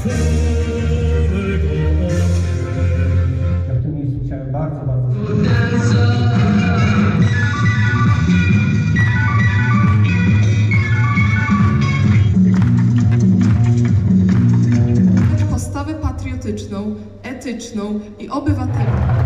Ja w tym miejscu chciałem bardzo, bardzo postawę patriotyczną, etyczną i obywatelską.